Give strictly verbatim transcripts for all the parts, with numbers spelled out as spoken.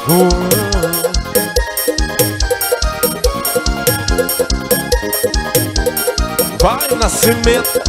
Vai Nascimento.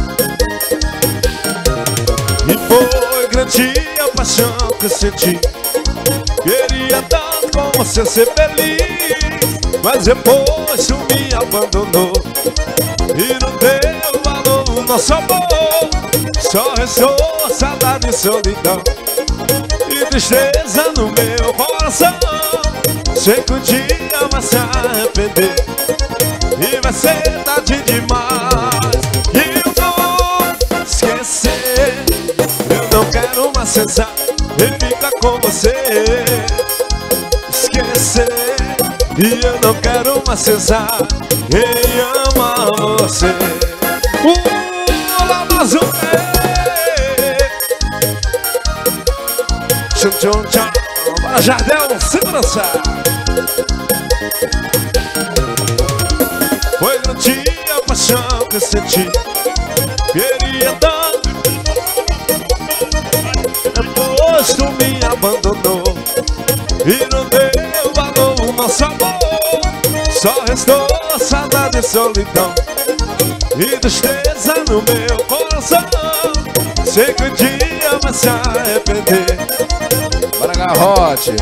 E foi grande a paixão que senti. Queria tanto com você ser feliz, mas depois tu me abandonou e não deu valor no nosso amor. Só restou saudade e solidão e tristeza no meu coração. Sei que um dia vai se arrepender e vai ser tarde demais. E eu vou esquecer, eu não quero mais cessar e ficar com você. Esquecer, e eu não quero mais cessar em amar você. Uh, olá, mais um tchau, tchau, tchau. Para Jardel, segurança. Foi grande a paixão que senti. Queria tanto, depois tu me abandonou e não deu valor o nosso amor. Só restou saudade e solidão e tristeza no meu coração. Sei que um dia vai se arrepender. Bora, Garrote.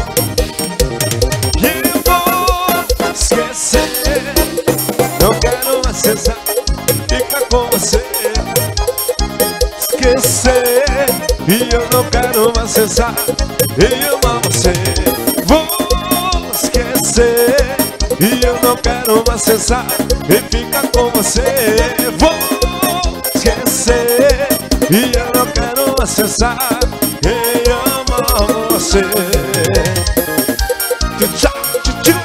E eu vou esquecer, não quero mais cessar, ficar com você. Esquecer, e eu não quero mais cessar e amar você. Vou esquecer, e eu não quero mais cessar e ficar com você. Vou esquecer, e eu não quero mais cessar e amar você. Tchau, tchau, tchau.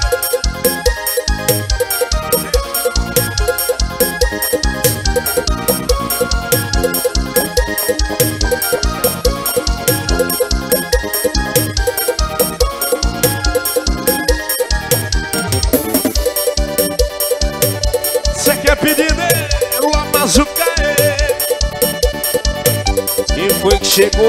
Você quer pedir dele, o Amazucaê? Quem foi que chegou?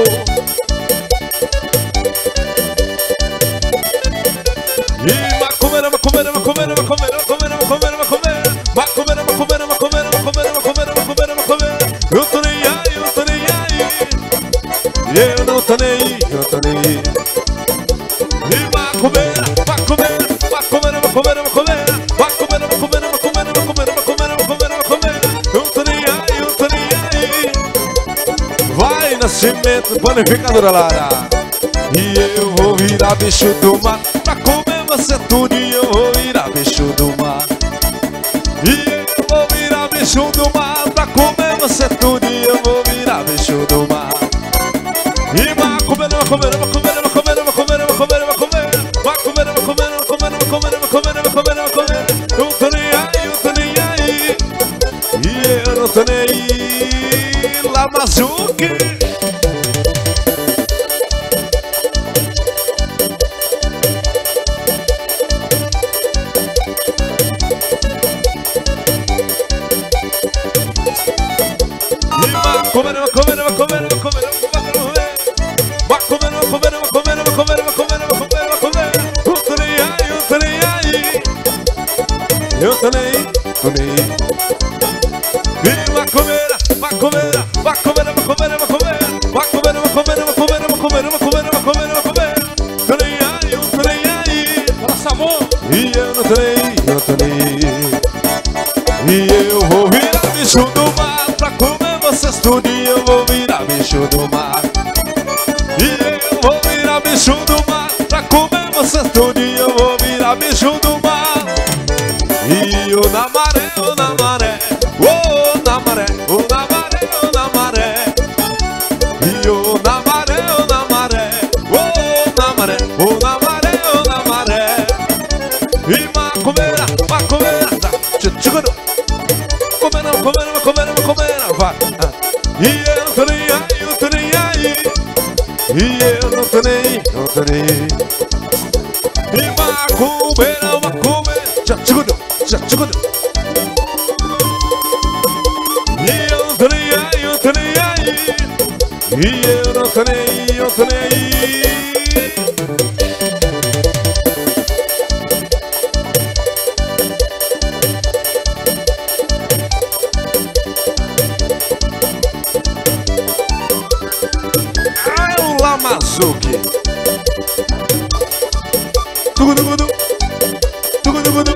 E macumeira, macumeira, macumeira, macumeira, macumeira, macumeira, macumeira, macumeira, macumeira, macumeira, macumeira, macumeira, macumeira, macumeira. Eu tô nem aí, eu tô nem aí. Eu não tô nem aí, eu tô nem aí. E macumeira, macumeira, macumeira, macumeira, macumeira, macumeira, macumeira, macumeira, macumeira, macumeira, macumeira, macumeira. Eu tô nem aí, eu tô nem aí. Vai Nascimento, panificadora Lara. E eu vou virar bicho do mar pra comer você tudo. E eu vou virar bicho do mar. E eu vou virar bicho do mar pra comer você tudo. E eu vou virar bicho do mar. E macumeira, macumeira, macumeira, macumeira, macumeira, macumeira, macumeira, macumeira, macumeira, macumeira, macumeira, macumeira, macumeira, macumeira. Eu tô nem aí, eu tô nem aí. E eu não tô nem aí. Lamazuque. Macumeira, macumeira, macumeira, macumeira, macumeira, macumeira, macumeira, macumeira, macumeira, macumeira, macumeira. Eu tô nem aí, eu tô nem aí. Eu tô nem aí, tô nem aí. E macumeira, macumeira, macumeira, macumeira, macumeira, macumeira, macumeira, macumeira, macumeira, macumeira, macumeira, macumeira. Tô nem aí, eu tô nem aí. Nossa, amor. E eu não tô nem aí, eu tô nem aí. E eu vou virar bicho do mar pra comer vocês tudo. E eu vou virar bicho do mar. E eu vou virar bicho do mar pra comer vocês tudo. E eu vou virar bicho do mar. E eu na maré, eu na maré, oh na maré, oh na maré, oh na maré. E eu na maré, eu na maré, oh na maré, oh na maré, oh na maré. E macumeira, macumeira, tchuguru. Macumeira, macumeira, macumeira, macumeira, vai. E eu não tô nem aí, eu tô nem aí. E eu não tô nem aí, não tô nem aí. E macumeira, macumeira, tchuguru, tchuguru. E eu não tô nem aí, eu tô nem aí. E eu não tô nem aí, eu tô nem aí. Suzuki. Tugudugudu, tugudugudu.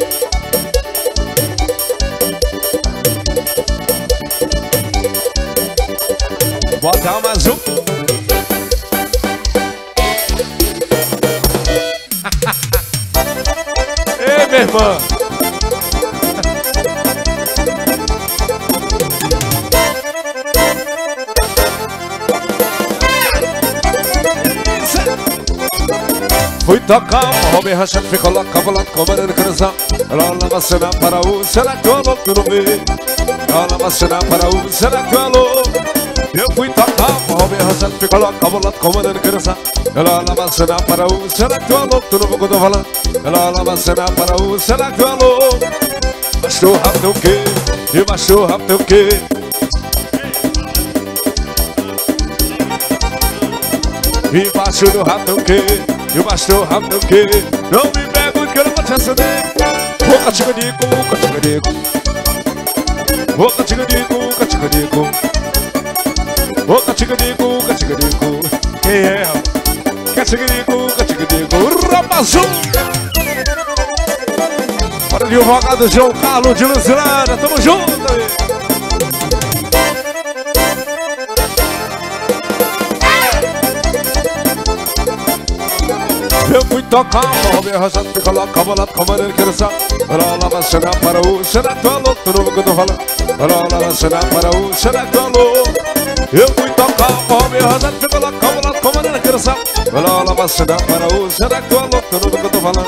Bota mais um. Ei, minha irmã. Fui tocar uma Robin Rachel, ficou lá, cavalando com a maneira de criança. Ela lava cena para o, será que eu louco tu não vê? Ela lava cena para o, será que eu louco? Eu fui tocar uma Robin Rachel, ficou lá, cavalando com a maneira de criança. Ela lava cena para o, será que eu louco tu não vê o que eu tô falando? Ela lava cena para o, será que eu louco? Baixou rápido o quê? E baixou rápido o quê? E baixo do rato o quê? E o baixo rápido o quê? Não me pego que eu não vou te acender. Boca tigadico, boca tigadico. Boca tigadico, boca tigadico. Boca tigadico, boca tigadico. Quem é? Catigadico, boca tigadico. Rapazão! Para de advogado João Carlos de Lucilana. Tamo junto aí. Eu fui tocar uma Robin Rachel, fica lá, cavalando com a maneira que dança. Ela lava cena para o, será que tu é louco? Tu não vê o que eu tô falando? Ela lava cena para o, será que tu é louco? Eu fui tocar uma Robin Rachel, fica lá, cavalando com a maneira que dança. Ela lava cena para o, será que tu é louco? Tu não vê o que eu tô falando?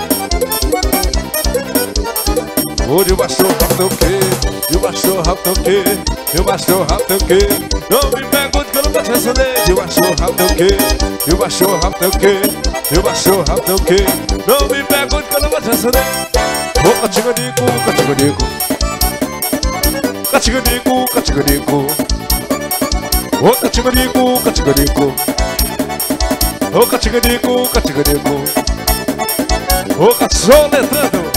O de baixo rápido o quê? De baixo rápido o quê? De baixo rápido o quê? Não me pergunte que eu não vou te acender. De baixo rápido o quê? De baixo rápido o quê? De baixo rápido o quê? Não me pergunte que eu não vou te acender. Boca tigadico, catigadico. Catigadico, catigadico. Boca tigadico, catigadico. Boca tigadico, catigadico. Boca soletrando.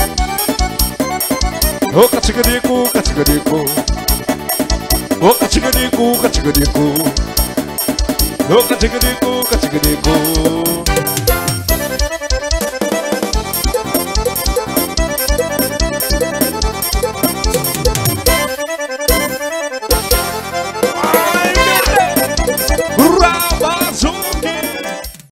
Boca tigadico, catigadico. Boca tigadico, catigadico. Boca tigadico, catigadico.